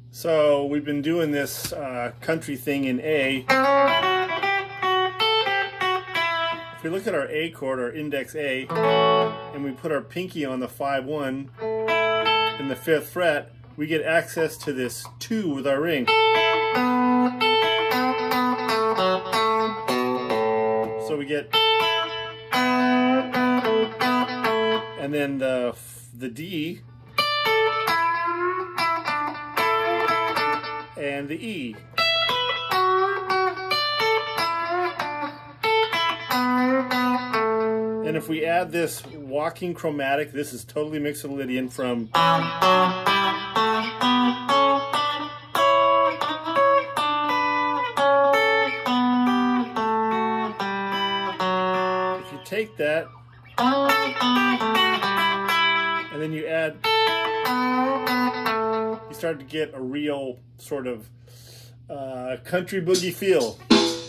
So we've been doing this country thing in A. If we look at our A chord, our index A, and we put our pinky on the 5-1 in the 5th fret, we get access to this 2 with our ring. So we get, and then the D and the E. And if we add this walking chromatic, this is totally Mixolydian from if you take that and then you add, you start to get a real sort of country boogie feel.